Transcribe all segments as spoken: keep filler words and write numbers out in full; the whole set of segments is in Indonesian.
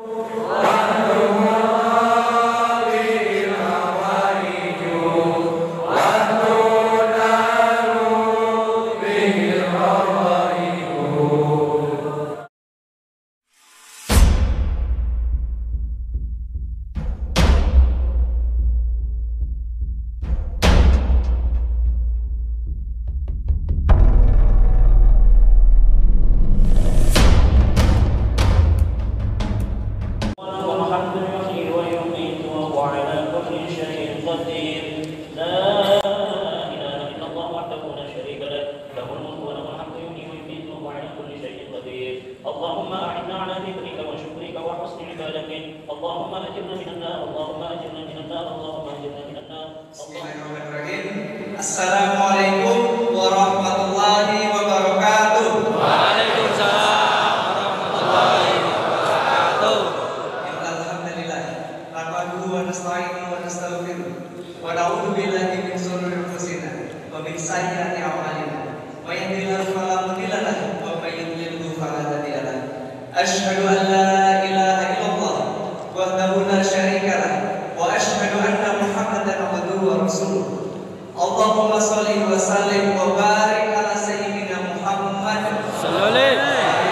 Assalamualaikum warahmatullahi wabarakatuh. Waalaikumsalam warahmatullahi wabarakatuh. Alhamdulillah. Nahmaduhu wa nasta'inuhu wa nastaghfiruh. Wa na'udzu billahi min shururi anfusina wa min sayyiati a'malina. May yahdihillahu fala mudilla lahu wa may yudlilhu fala hadiya lahu. Asyhadu an la ilaha illallah wahdahu la syarika lahu wa asyhadu anna Muhammadan abduhu wa rasuluh. Allahumma sholli wa sallim wa barik ala sayyidina Muhammad Sallallahu alaihi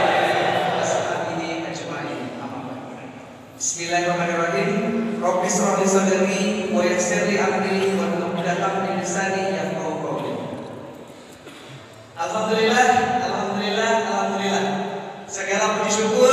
Bismillahirrahmanirrahim. Rabbi shrah li sadri wa yassir li amri wa hlul 'uqdatam min lisani yafqahu qawli. Alhamdulillah, alhamdulillah, alhamdulillah. Segala puji syukur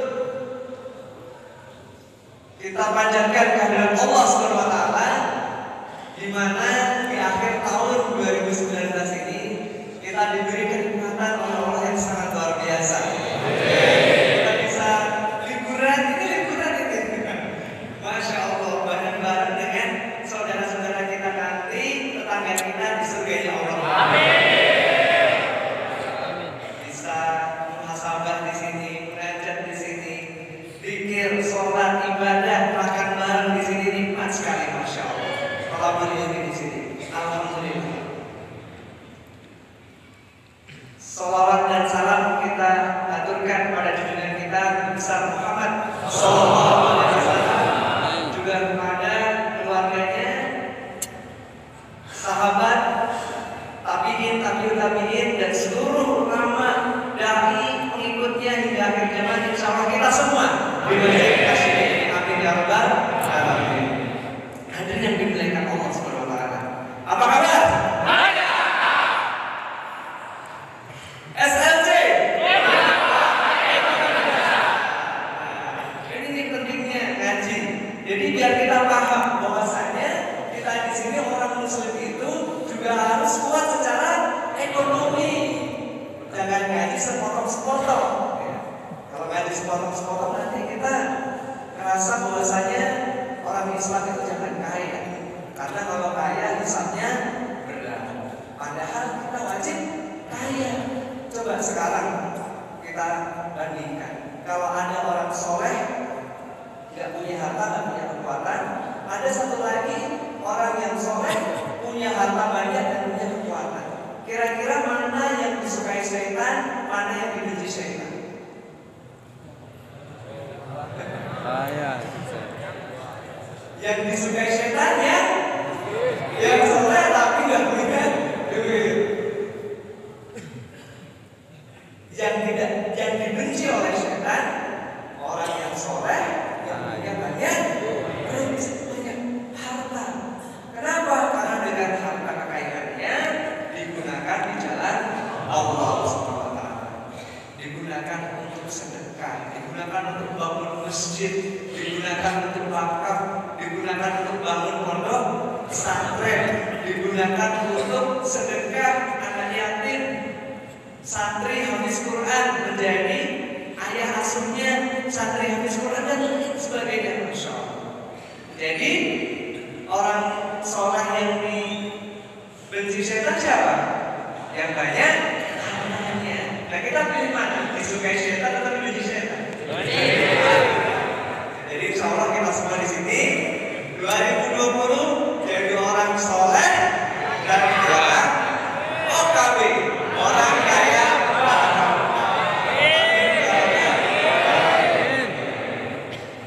kita panjatkan kehadirat Allah Subhanahu wa taala, di mana di akhir tahun dua ribu sembilan belas ini kita diberi kenikmatan oleh Allah yang sangat luar biasa. Kita bisa liburan, ini liburan ini. Masya Allah, bareng-bareng dengan saudara-saudara kita nanti, tetangga kita di surganya Allah. Amin. Bisa muhasabah di sini, munajat di sini, zikir, sholat, ibadah, makan bareng di sini, nikmat sekali, masya Allah. Alhamdulillah di sini. Alhamdulillah. Salawat dan salam kita aturkan pada junjungan kita besar Muhammad Sallallahu Alaihi Wasallam, juga kepada keluarganya, sahabat, tabiin, tabiut tabiin, dan seluruh ulama, dai, pengikutnya hingga akhir zaman. Insya Allah kita semua diberi kasih ini. Amin ya rabbal alamin. Hadirin yang dimuliakan Allah Subhanahu wa taala. Apa kabar? Ada. S L C. Ini nih pentingnya ngaji. Jadi biar kita paham bahwasanya kita di sini orang muslim itu juga harus kuat secara ekonomi. Jangan ngaji sepotong-sepotong. Kalau ngaji sepotong-sepotong nanti kita ngerasa bahwasanya orang Islam itu jangan kaya, karena kalau kaya hisabnya berat. Padahal kita wajib kaya. Coba sekarang kita bandingkan. Kalau ada orang soleh, tidak punya harta, tidak punya kekuatan. Ada satu lagi orang yang soleh, punya harta banyak dan punya kekuatan. Kira-kira mana yang disukai syaitan, mana yang dibenci syaitan? Ayah. Yang disukai syaitan ya, yang soleh tapi nggak punya duit. Yang tidak, yang dibenci oleh syaitan, orang yang soleh yang punya banyak banyak harta. Kenapa? Karena dengan harta kekayaannya digunakan di jalan Allah Subhanahu wa taala. Digunakan untuk sedekah, digunakan untuk bangun masjid, digunakan untuk wakaf, digunakan untuk bangun pondok pesantren, digunakan untuk sedekah anak yatim, santri hafiz Quran menjadi ayah asuhnya santri hafiz Quran dan lain sebagainya. Masya Allah. Jadi orang soleh yang dibenci setan siapa? Yang banyak hartanya. Nah kita pilih mana? Disukai setan atau dibenci setan? Jadi insya Allah kita semua di sini dua ribu dua puluh jadi orang soleh dan orang O K B, orang kaya.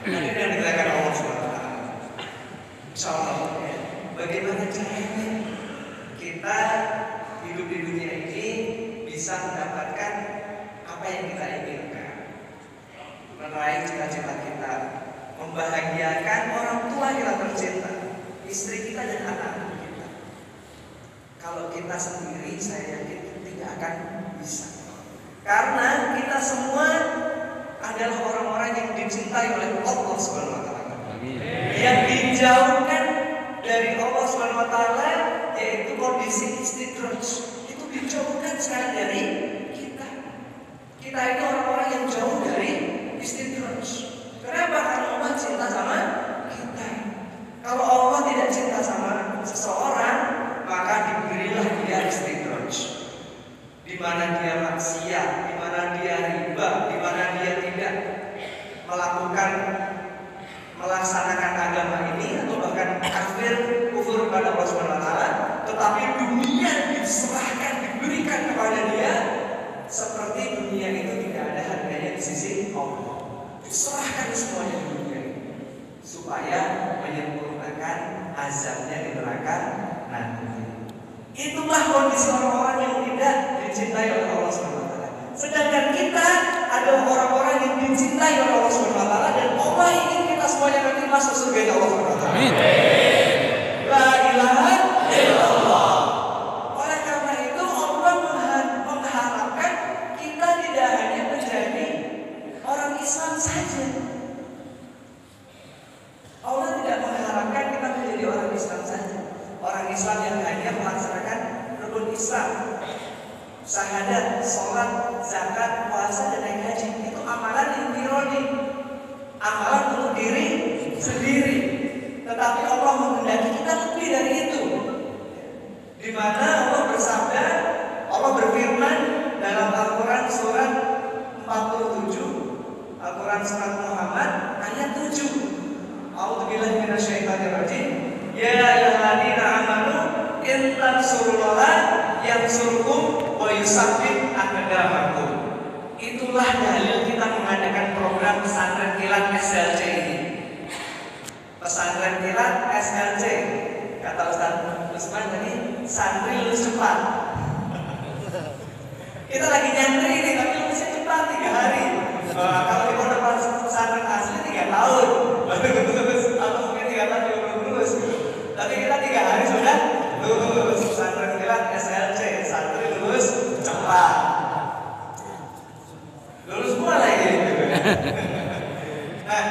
Bukan ini yang dikerjakan Allah subhanahu wa taala. Insya Allah ya. Bagaimana caranya kita hidup di dunia ini bisa mendapatkan apa yang kita inginkan, meraih cita-cita kita, membahagiakan orang tua kita tercinta, istri kita dan anak-anak kita. Kalau kita sendiri, saya yakin tidak akan bisa. Karena kita semua adalah orang-orang yang dicintai oleh Allah subhanahu wa taala. Yang dijauhkan dari Allah subhanahu wa taala yaitu kondisi istidraj. Itu dijauhkan sekarang dari kita. Kita ini orang-orang yang jauh dari istidraj. Kenapa? Karena Allah cinta sama kita. Kalau Allah tidak cinta sama seseorang, maka diberilah dia istidraj. Di mana dia maksiat, di mana dia riba, di mana dia tidak melakukan melaksanakan agama ini atau bahkan kafir kufur kepada Allah subhanahu wa taala, tetapi dunia diserahkan, diberikan kepada dia seperti dunia itu tidak ada harganya di sisi Allah. Diserahkan semuanya di dunia ini supaya menyempurnakan azabnya di neraka nanti. Itulah kondisi orang-orang yang tidak dicintai oleh Allah subhanahu wa taala. Sedangkan kita adalah orang-orang yang dicintai oleh Allah subhanahu wa taala dan Allah ingin kita semuanya nanti masuk surga Allah subhanahu wa taala. Amin. La ilaha illallah. Oleh karena itu Allah mengharapkan kita tidak hanya menjadi orang Islam saja. Allah tidak mengharapkan kita menjadi orang Islam saja. Orang Islam yang hanya melaksanakan rukun Islam, syahadat, sholat, zakat, puasa, dan naik haji. Itu amalan intironi, amalan untuk diri sendiri. Tetapi Allah menghendaki kita lebih dari itu. Di mana Allah bersabda, Allah berfirman dalam Al-Quran surat empat puluh tujuh, Al-Quran surat Muhammad ayat tujuh. A'udzubillahi minasyaitonirrajim. Ya ayyuhalladzina amanu in tansurullaha yansurkum wa yusabbit aqdamakum. Itulah dalil kita mengadakan program pesantren kilat S L C ini. Pesantren kilat S L C, kata Ustaz Usman tadi, santri lulus cepat. Kita lagi nyantri ini, tapi lulusnya cepat tiga hari. Uh, kalau di pondok pesantren asli tiga tahun, atau mungkin tiga tahun juga belum lulus. Tapi kita tiga hari sudah lulus. Pesantren kilat S L C, santri lulus cepat. Lulus semua lagi. Nah,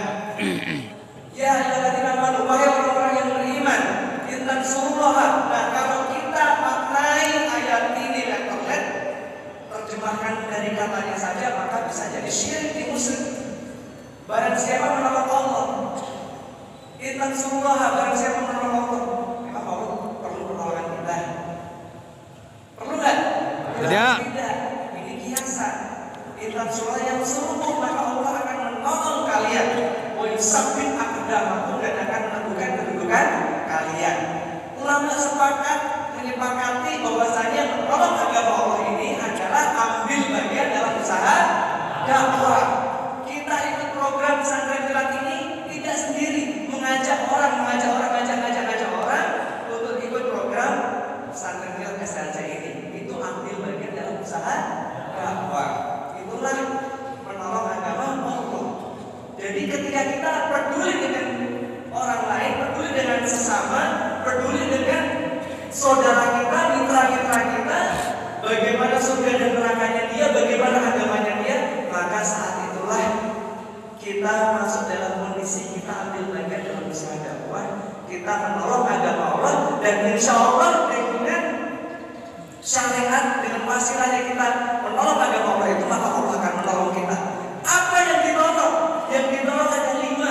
ya alladzina amanu, wahai orang-orang yang beriman, intan suruh. Nah, kalau kita maknai ayat ini letter-let, terjemahkan dari katanya saja, maka bisa jadi syirik di musyrik. Barang siapa menolong Allah, intan suruh, barang siapa menolong Allah, memang Allah perlu pertolongan kita. Perlu nggak? Tidak. Tidak. Ini kiasan. Intan suruh yang suruh, maka Allah akan menolong kalian. Sabbit aqdamakum, dan akan menentukan kedudukan kalian. Ulama sepakat menyepakati bahwasanya menolong agama Allah ini adalah ambil bagian dalam usaha dakwah. Kita ikut program pesantren kilat ini tidak sendiri, mengajak orang, mengajak orang, ngajak, ngajak, ngajak orang untuk ikut program pesantren kilat S L C ini. Itu ambil bagian dalam usaha dakwah. Itulah menolong agama Allah. Jadi ketika kita peduli dengan orang lain, peduli dengan sesama, peduli dengan saudara kita, mitra-mitra kita, bagaimana surga dan nerakanya dia, bagaimana agamanya dia, maka saat itulah kita masuk dalam kondisi kita ambil bagian dalam usaha dakwah, kita menolong agama Allah, dan insya Allah dengan syariat, dengan wasilahnya kita menolong agama Allah itu, maka Allah akan menolong kita. Apa yang ditolong? Yang ditolong ada lima,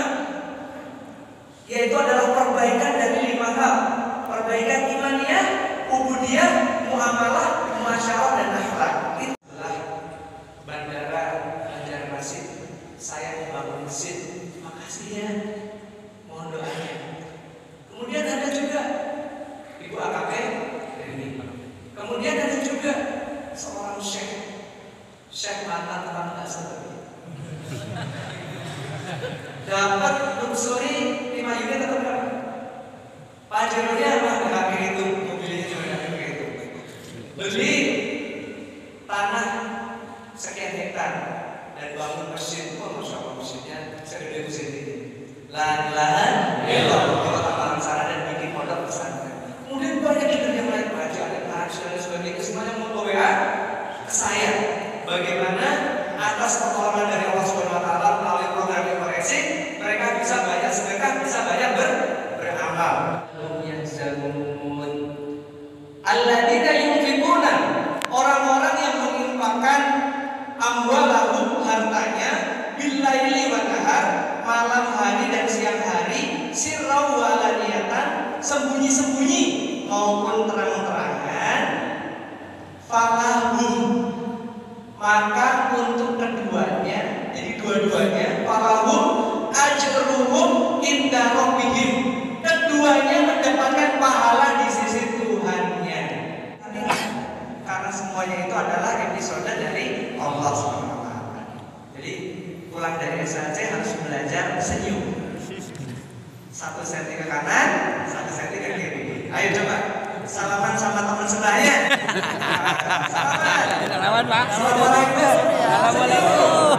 yaitu adalah perbaikan dari lima hal: perbaikan imaniyah, ubudiyah, muamalah, muasyarah, dan akhlak. Itulah bandara Banjarmasin. Saya membangun masjid, makasih ya, mohon doanya. Kemudian ada juga Ibu A K P ini. Kemudian ada juga seorang syekh, syekh mata terang tak seperti dapat Luxury lima unit atau berapa? Pajeronya apa? Nggak kayak itu, mobilnya juga nggak kayak itu. Beli tanah sekian hektar dan bangun masjid. Oh, masya Allah masjidnya segede itu sendiri. Lahan-lahan, elok, di kota Paramsara dan bikin pondok pesantren. Kemudian banyak juga yang lain baca, ada tarikh dan sebagainya. Semuanya mau W A ke saya. Bagaimana atas pertolongan dari Allah Subhanahu Wa Taala melalui program Inkoresi, mereka bisa banyak sedekah, bisa banyak ber beramal. Yang zamun, alladzina yunfiquna, orang-orang yang menginfakkan amwalahum, hartanya, billaili wan nahar, malam hari dan siang hari, sirrau wa alaniyatan, sembunyi-sembunyi maupun terang-terangan, falahum, maka untuk keduanya, jadi dua-duanya, falahum ajruhum inda rabbihim, keduanya mendapatkan pahala di sisi Tuhannya. Karena semuanya itu adalah episode dari Allah subhanahu wa taala. Jadi pulang dari S L C harus belajar senyum. Satu senti ke kanan, satu senti ke kiri. Ayo coba salaman sama teman sebelahnya. Salaman. Salaman, Pak. Assalamualaikum. Assalamualaikum.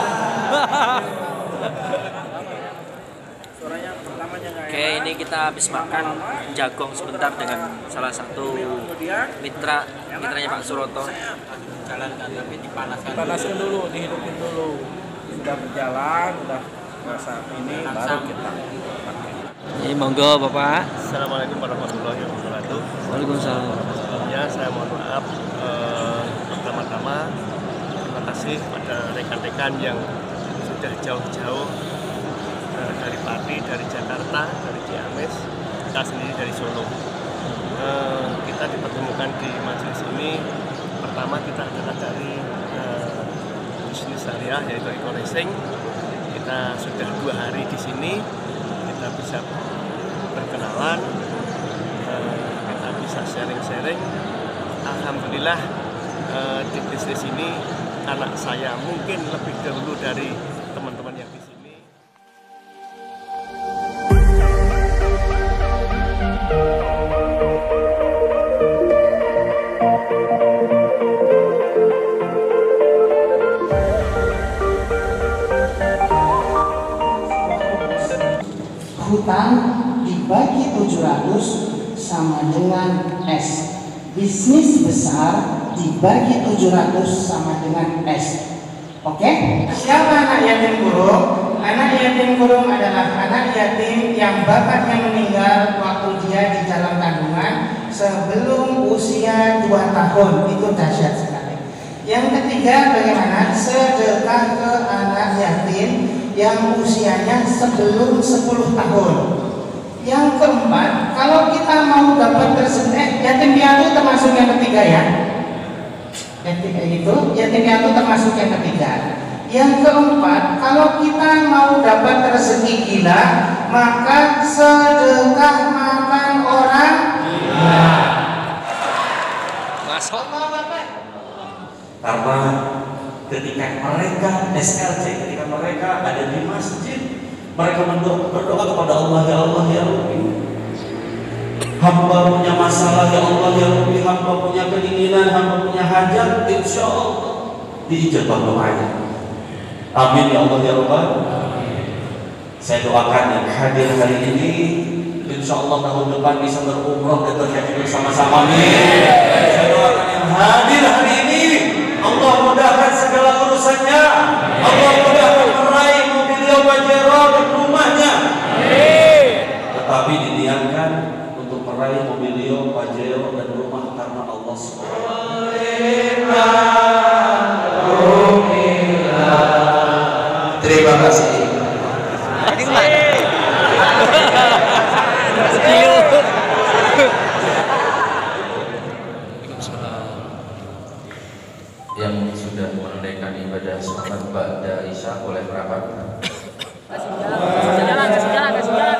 Oke, ini kita habis makan jagong sebentar dengan salah satu mitra mitranya Pak Suroto. Jalankan tapi dipanaskan. Dipanaskan dulu, dihidupin dulu. Sudah berjalan, sudah rasa ini baru kita pakai. Ini monggo Bapak. Assalamualaikum warahmatullahi wabarakatuh. Waalaikumsalam. Sebelumnya saya mohon maaf eh, pertama-tama terima kasih pada rekan-rekan yang sudah jauh-jauh eh, dari Pati, dari Jakarta, dari Ciamis, kita sendiri dari Solo. Eh, kita dipertemukan di majelis ini. Pertama kita adalah dari eh, bisnis syariah yaitu Eco Racing. Kita sudah dua hari di sini. Kita bisa berkenalan, kita bisa sharing-sharing. Alhamdulillah di bisnis ini anak saya mungkin lebih dahulu dari teman-teman yang di sini. Hutang dibagi tujuh ratus sama dengan S. Bisnis besar dibagi tujuh ratus sama dengan S. Oke? Siapa anak yatim kurung? Anak yatim kurung adalah anak yatim yang bapaknya meninggal waktu dia di dalam kandungan sebelum usia dua tahun. Itu dahsyat sekali. Yang ketiga, bagaimana sedekah ke anak yatim yang usianya sebelum sepuluh tahun. Yang keempat, kalau kita mau dapat tersebut, eh, yatim piatu termasuk yang ketiga ya. Yatim itu, yatim piatu termasuk yang ketiga. Yang keempat, kalau kita mau dapat rezeki gila, maka sedekah makan orang gila. Masuk. Karena ketika mereka S L C, ketika mereka ada di masjid, mereka berdoa, berdoa kepada Allah, ya Allah, ya Rabbi, hamba punya masalah, ya Allah, ya Rabbi, hamba punya keinginan, hamba punya hajat, insya Allah diijabah doanya. Amin ya Allah ya Rabbal. Saya doakan yang hadir hari ini, insya Allah tahun depan bisa berumrah dan berhaji bersama-sama. Amin. Saya doakan yang hadir hari ini, Allah mudahkan segala urusannya. Allah mudahkan meraih mobil Pajero dan rumahnya. Tetapi diniatkan untuk meraih mobil Pajero dan rumah karena Allah Subhanahu wa taala. Terima kasih. Yang sudah menunaikan ibadah sholat ba'da isya boleh merapat. Kasih jalan, kasih jalan, kasih jalan.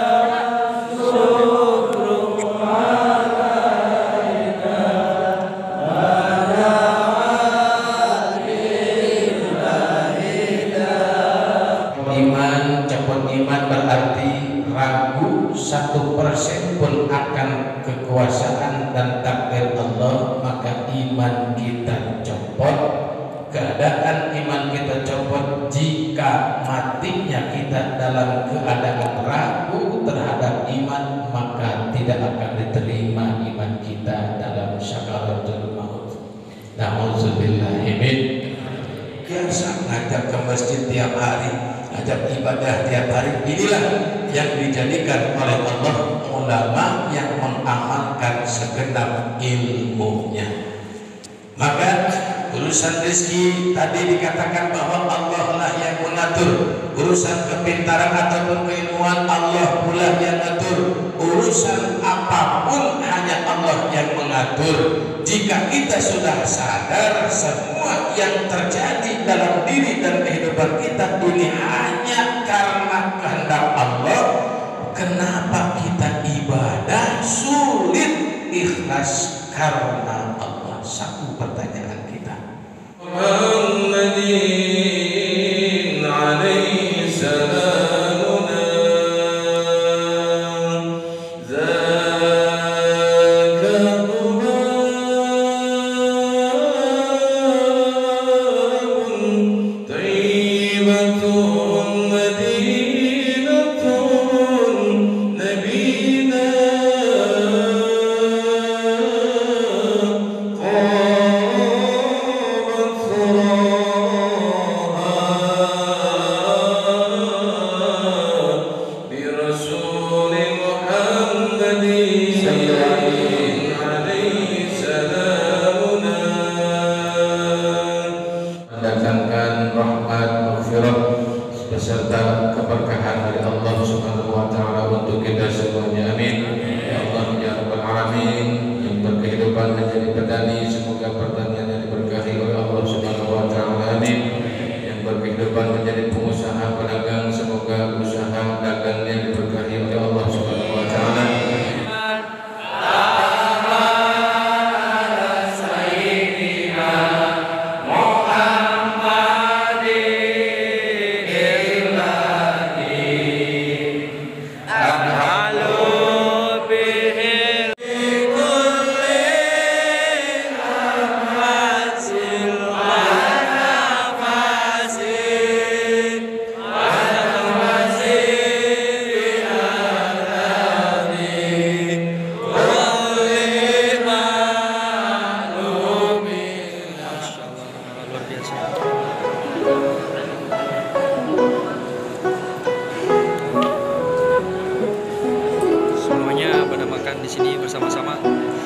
berarti ragu satu persen pun akan kekuasaan dan takdir Allah, maka iman kita copot. Keadaan iman kita copot jika matinya kita dalam keadaan ragu terhadap iman, maka tidak akan diterima iman kita dalam syakaratul maut. Na'udzubillahi min. Biasa ngajak ke masjid tiap hari, ngajak ibadah tiap hari. Inilah yang dijadikan oleh Allah ulama yang mengamalkan segenap ilmunya. Maka urusan rezeki tadi dikatakan bahwa Allah lah yang mengatur. Urusan kepintaran ataupun keilmuan Allah pula yang mengatur. Urusan apapun hanya Allah yang mengatur. Jika kita sudah sadar semua yang terjadi dalam diri dan kehidupan kita ini hanya karena kehendak Allah, kenapa kita ibadah sulit ikhlas karena Allah? Satu pertanyaan kita. Muhammadin alaihi salamuna zaka qubabun tayyibatun madinatun nabina beserta keberkahan dari Allah Subhanahu wa taala untuk kita semuanya. Amin. Ya Allah ya Rabbal alamin, yang berkehidupan menjadi petani semoga pertaniannya diberkahi oleh Allah Subhanahu wa taala. Amin. Yang berkehidupan menjadi pengusaha pedagang semoga usaha dagangnya diberkahi oleh Allah Subhanahu wa taala. Semuanya pada makan di sini bersama-sama.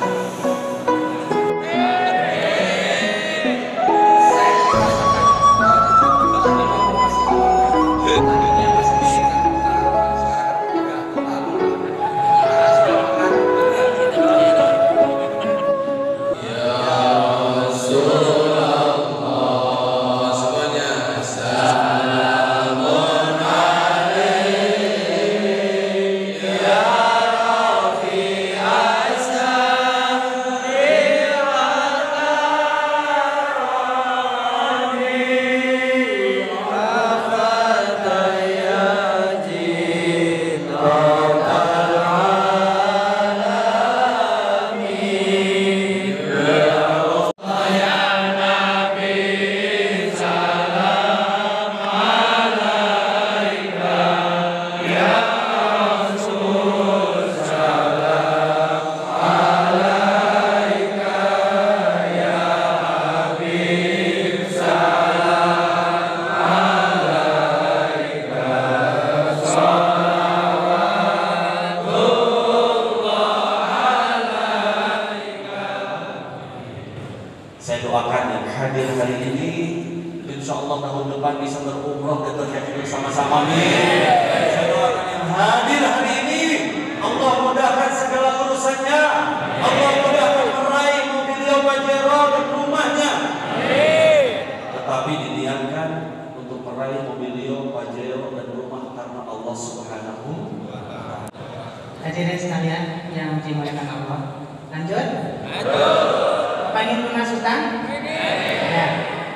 Saya doakan yang hadir hari ini, insya Allah tahun depan bisa berumrah dan berhaji bersama-sama. Amin. Saya doakan yang hadir hari ini, Allah mudahkan segala urusannya. Allah mudahkan meraih mobil Pajero dan rumahnya. Amin. Tetapi diniatkan untuk meraih mobil Pajero dan rumah karena Allah Subhanahu wa taala. Hadirin sekalian yang dimuliakan Allah. Lanjut. Lanjut. Pengen lunas hutang? Ya.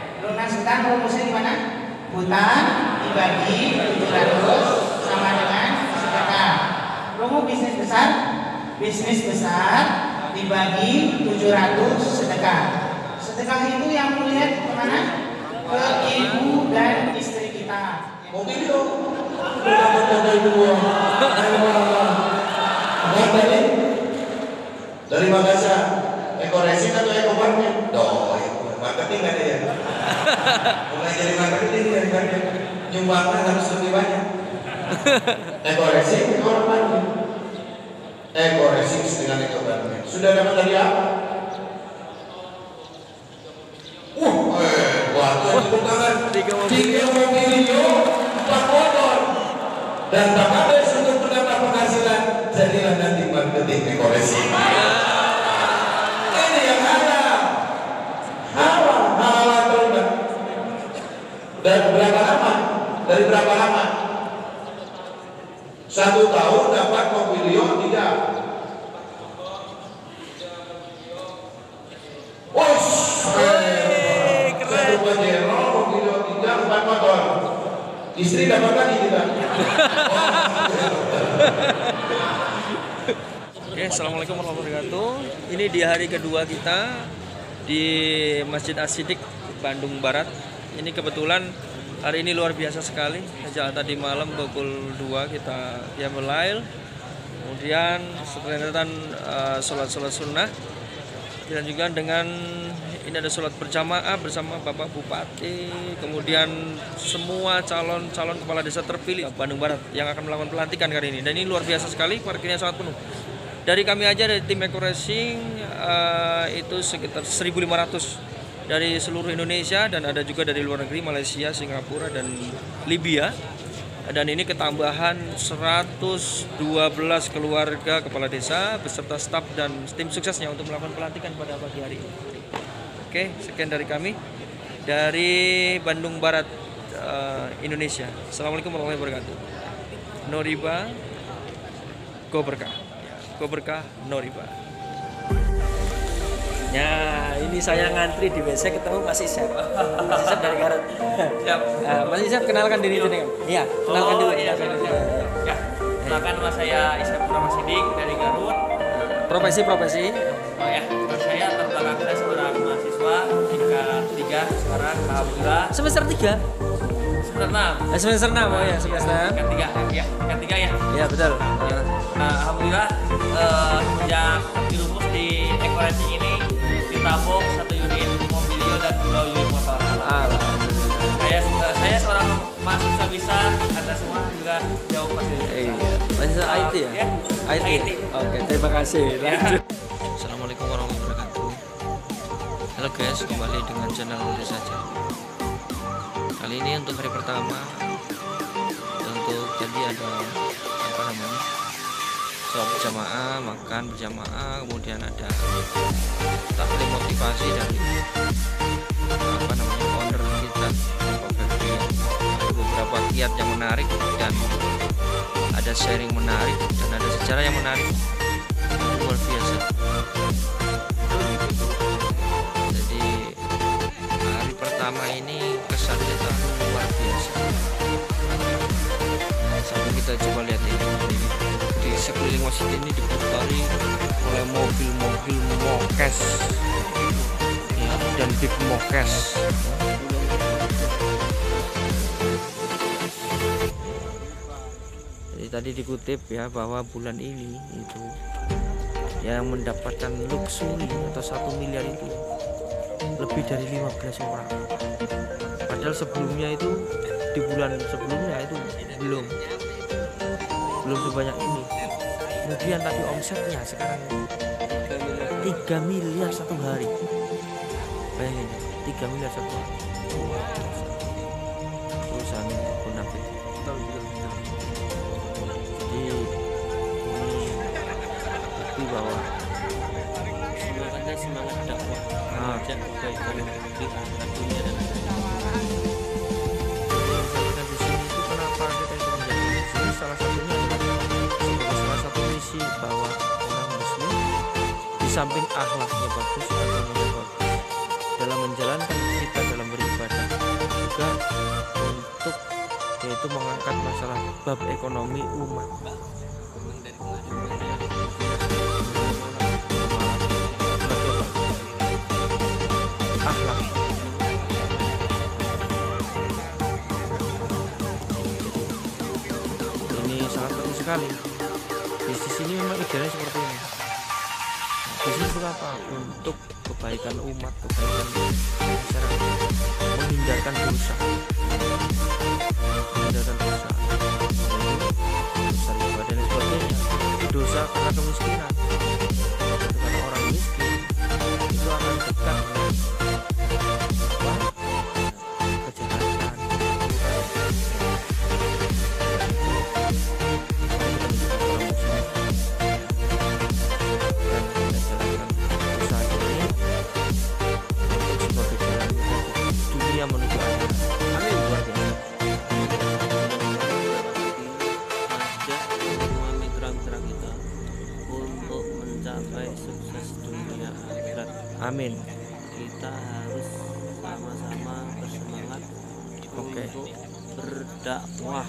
Lunas hutang rumusnya gimana? Hutang dibagi tujuh ratus sama dengan bisnis besar dibagi tujuh ratus sedekah. Sedekah itu yang melihat kemana? Ke ibu dan istri kita. Mobil itu dapat dari dua. Dari dari Makassar. Eko Racing atau Eko Parknya? Doh, marketing ada ya. Mulai jadi marketing ya kan. Nyumbangnya harus lebih banyak. Eko Racing, Eko Parknya. Eko Racing dengan Eko Parknya. Sudah dapat dari apa? Uh, eh, waktu itu tangan tiga mobil itu empat motor dan tak habis untuk mendapat penghasilan. Jadilah nanti marketing Eko Racing. Ini yang halal, halal, halal terlibat. Dan berapa lama? Dari berapa lama? Satu tahun dapat mobilio tidak. Wos, satu Pajero, mobilio tidak, empat motor. Istri dapat lagi tidak? Oke, assalamualaikum warahmatullahi wabarakatuh. Ini di hari kedua kita di Masjid As-Siddiq Bandung Barat. Ini kebetulan hari ini luar biasa sekali. Sejak tadi malam pukul dua kita qiyamul lail. Kemudian setelah uh, sholat-sholat sunnah dan juga dengan ini ada sholat berjamaah bersama Bapak Bupati, kemudian semua calon-calon kepala desa terpilih Bandung Barat yang akan melakukan pelantikan kali ini. Dan ini luar biasa sekali, parkirnya sangat penuh. Dari kami aja dari tim Eko Racing uh, itu sekitar seribu lima ratus dari seluruh Indonesia dan ada juga dari luar negeri, Malaysia, Singapura dan Libya. Dan ini ketambahan seratus dua belas keluarga kepala desa beserta staf dan tim suksesnya untuk melakukan pelantikan pada pagi hari ini. Oke, sekian dari kami dari Bandung Barat, uh, Indonesia. Assalamualaikum warahmatullahi wabarakatuh. No riba, go berkah. Go berkah, no riba. Ya, ini saya ngantri di W C ketemu Mas Isep. Mas Isep dari Garut. Siap. Uh, Mas Isep kenalkan diri jenengan. Iya, kenalkan dulu. Iya, kenalkan dulu. Ya, kenalkan nama saya Isep Pramasidik dari Garut. Profesi profesi. Oh ya, saya terbelakang saya seorang mahasiswa tingkat tiga sekarang, alhamdulillah. Semester tiga. Semester enam. Eh, semester enam, oh ya, semester enam. Tingkat tiga, ya, tingkat tiga ya. Iya, betul. Nah, alhamdulillah eh, sejak dirumus di Eko Racing ini ditabung satu unit mobilio dan dua unit motor. Saya saya seorang mahasiswa bisa, Anda semua juga jauh pasti. Iya, mahasiswa I T ya? Ya, I T. I T. Oke, terima kasih. Ya. Lanjut. Assalamualaikum warahmatullahi wabarakatuh. Halo guys, kembali dengan channel Desa Jawa. Kali ini untuk hari pertama, untuk jadi ada apa namanya? Sholat berjamaah, makan berjamaah, kemudian ada taklim motivasi dari apa namanya owner kita, Bapak Febri. Ada beberapa kiat yang menarik dan ada sharing menarik dan ada sejarah yang menarik, luar biasa. Jadi hari pertama ini kesan kita luar biasa. Sampai kita coba lihat ini, di sekeliling masjid ini diputari oleh mobil-mobil mokes ya, dan big mokes. Jadi tadi dikutip ya bahwa bulan ini itu yang mendapatkan luxury atau satu miliar itu lebih dari lima belas orang. Padahal sebelumnya itu di bulan sebelumnya itu belum belum sebanyak ini. Kemudian tadi omsetnya sekarang tiga miliar satu hari. Bayangin, tiga miliar satu hari. Perusahaan Bonafit. Jadi ini bukti bahwa semangatnya semangat dakwah. Ah, kebaikan di dunia dan di sini itu kenapa kita itu menjadi muslim? Salah satunya adalah sebagai salah satu misi bahwa orang muslim di samping akhlaknya bagus, agamanya bagus, dalam menjalankan kita dalam beribadah juga untuk yaitu mengangkat masalah bab ekonomi umat. ini sangat bagus sekali. Bisnis ini memang idealnya seperti ini. Bisnis untuk apa? Untuk kebaikan umat, kebaikan masyarakat, menghindarkan dosa, menghindarkan dosa, dosa riba dan sebagainya. Dosa karena kemiskinan, karena orang miskin itu akan dekat dengan kejahatan. Menuju akhirat. Amin. Luar biasa. Ajak semua mitra-mitra kita untuk mencapai sukses dunia akhirat. Amin. Kita harus sama-sama bersemangat okay. untuk berdakwah.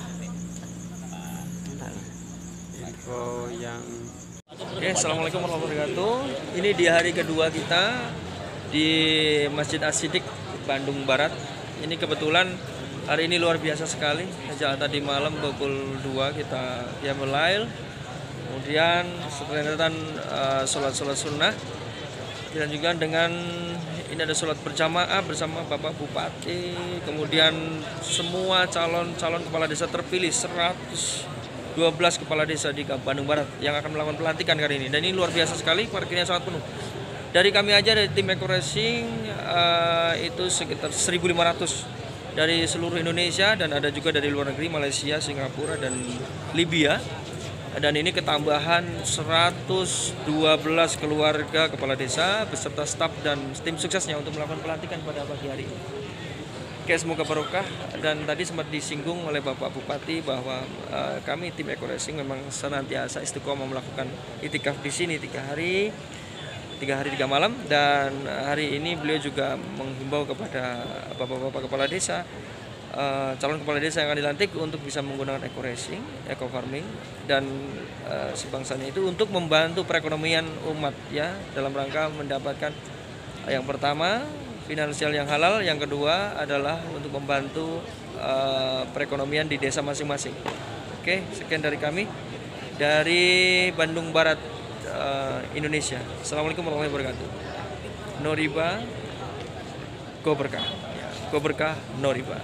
Info yang Oke, assalamualaikum warahmatullahi wabarakatuh. Ini di hari kedua kita di Masjid As-Siddiq Bandung Barat. Ini kebetulan hari ini luar biasa sekali. Sejak tadi malam pukul dua kita qiyamul lail. Kemudian serentetan uh, sholat-sholat sunnah. Dan juga dengan ini ada sholat berjamaah bersama Bapak Bupati. Kemudian semua calon-calon kepala desa terpilih seratus dua belas kepala desa di Bandung Barat yang akan melakukan pelantikan kali ini. Dan ini luar biasa sekali, parkirnya sangat penuh. Dari kami aja dari tim Eco Racing uh, itu sekitar seribu lima ratus dari seluruh Indonesia dan ada juga dari luar negeri, Malaysia, Singapura dan Libya. Dan ini ketambahan seratus dua belas keluarga kepala desa beserta staf dan tim suksesnya untuk melakukan pelantikan pada pagi hari ini. Oke, semoga barokah. Dan tadi sempat disinggung oleh Bapak Bupati bahwa uh, kami tim Eco Racing memang senantiasa istiqomah melakukan itikaf di sini tiga hari. tiga hari tiga malam, dan hari ini beliau juga menghimbau kepada bapak-bapak kepala desa, uh, calon kepala desa yang akan dilantik untuk bisa menggunakan eco racing, eco farming dan uh, sebangsanya itu untuk membantu perekonomian umat ya, dalam rangka mendapatkan yang pertama finansial yang halal, yang kedua adalah untuk membantu uh, perekonomian di desa masing-masing. Oke, sekian dari kami dari Bandung Barat, Indonesia. Assalamualaikum warahmatullahi wabarakatuh. No riba, go berkah. Ya, go berkah, no riba.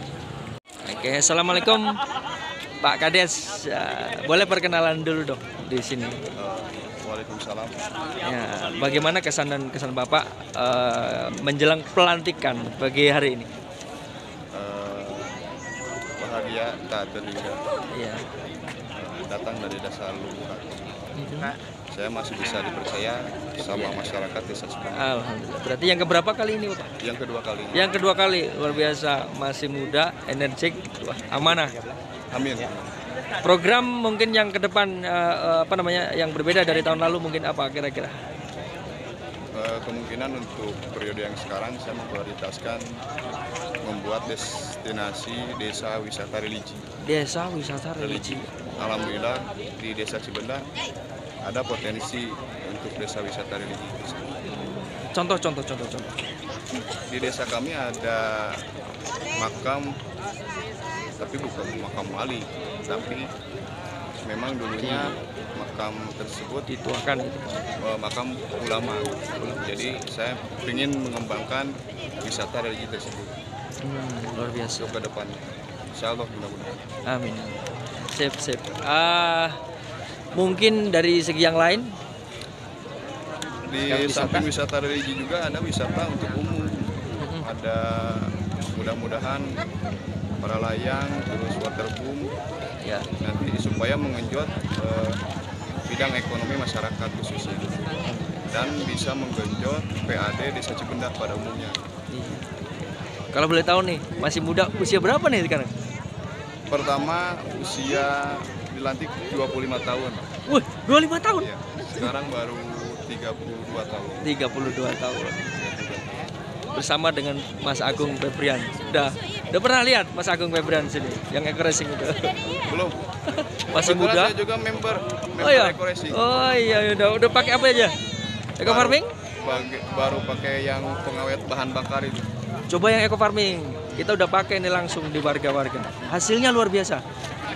Oke, assalamualaikum Pak Kades. Ya, boleh perkenalan dulu dong di sini. Uh, Waalaikumsalam. Ya, bagaimana kesan dan kesan Bapak uh, menjelang pelantikan pagi hari ini? Uh, bahagia tak terhingga. Ya. Uh, datang dari dasar lubuk hati. Saya masih bisa dipercaya sama masyarakat desa Cibenda. Alhamdulillah. Berarti yang keberapa kali ini, Bapak? Yang kedua kali. Yang kedua kali, luar biasa, masih muda, energik, amanah. Amin. Program mungkin yang ke depan uh, apa namanya yang berbeda dari tahun lalu mungkin apa kira-kira? Uh, kemungkinan untuk periode yang sekarang saya memprioritaskan membuat destinasi desa wisata religi. Desa wisata religi. Alhamdulillah di desa Cibenda ada potensi untuk desa wisata religi. Contoh, contoh, contoh, contoh. Di desa kami ada makam, tapi bukan makam wali, tapi memang dulunya makam tersebut dituakan itu makam ulama. Jadi saya ingin mengembangkan wisata religi tersebut. Hmm, luar biasa. Ke depannya, insya Allah mudah-mudahan. Amin. Sip, sip. Uh, mungkin dari segi yang lain di samping wisata religi juga ada wisata untuk umum. Mm-hmm. Ada mudah-mudahan para layang terus waterboom ya, nanti supaya mengenjot uh, bidang ekonomi masyarakat khususnya dan bisa menggenjot P A D desa Cibenda pada umumnya. Iya. Kalau boleh tahu nih, masih muda, usia berapa nih sekarang? Pertama usia dilantik dua puluh lima tahun. Wah, dua puluh lima tahun? Iya. Sekarang baru tiga puluh dua tahun. tiga puluh dua tahun. Bersama dengan Mas Agung Febrian. Udah, udah pernah lihat Mas Agung Febrian sini yang Eco Racing itu? Belum. Masih Kebetulan muda? Saya juga member, member oh iya. Eco Racing. Oh iya, udah udah pakai apa aja? Eco farming? Bagi, baru pakai yang pengawet bahan bakar itu. Coba yang eco farming, kita udah pakai ini langsung di warga-warga. Hasilnya luar biasa.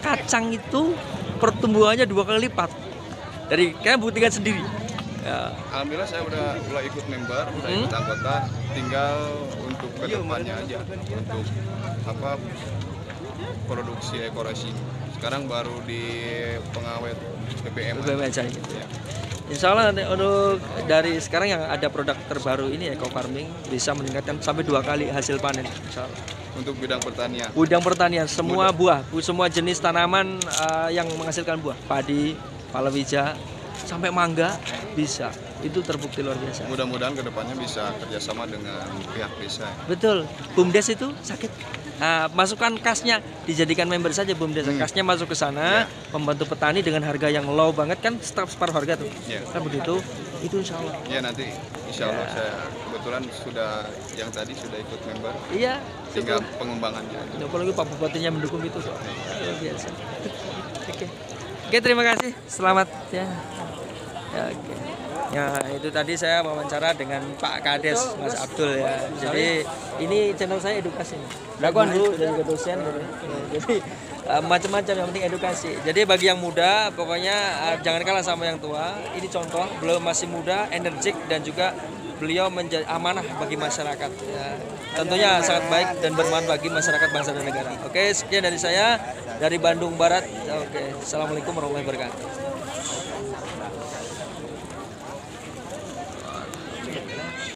kacang itu pertumbuhannya dua kali lipat. Dari kalian buktikan sendiri. Ya. Alhamdulillah saya udah mulai ikut member, udah Hmm? ikut anggota, tinggal untuk kedepannya aja untuk apa produksi ekorasi. Sekarang baru di pengawet B B M. B B M aja gitu. Ya. Insya Allah nanti untuk dari sekarang yang ada produk terbaru ini eco farming bisa meningkatkan sampai dua kali hasil panen. Insya Allah. Untuk bidang pertanian. Bidang pertanian semua buah, bu- semua jenis tanaman uh, yang menghasilkan buah, padi, palawija, sampai mangga bisa. Itu terbukti luar biasa. Mudah-mudahan kedepannya bisa kerjasama dengan pihak desa. Betul. BUMDes itu sakit. Nah, masukkan kasnya, dijadikan member saja BUMDes. Hmm. Kasnya masuk ke sana, membantu petani dengan harga yang low banget kan, setengah separuh harga tuh. Ya. Kan begitu. Itu insya Allah. Ya nanti insya Allah Ya. saya kebetulan sudah yang tadi sudah ikut member. Iya. Tinggal betul. pengembangannya aja. Apalagi Pak Bupatinya mendukung itu. Luar biasa. Oke. Oke, terima kasih. Selamat ya. Ya, oke. Ya, itu tadi saya wawancara dengan Pak Kades, Mas Abdul ya. Jadi ini channel saya edukasi. Guru dan juga dosen gitu. Ya, jadi uh, macam-macam yang penting edukasi. Jadi bagi yang muda pokoknya uh, jangan kalah sama yang tua. Ini contoh, beliau masih muda, energik dan juga beliau menjadi amanah bagi masyarakat. Ya, tentunya sangat baik dan bermanfaat bagi masyarakat bangsa dan negara. Oke, sekian dari saya dari Bandung Barat. Oke, assalamualaikum warahmatullahi wabarakatuh.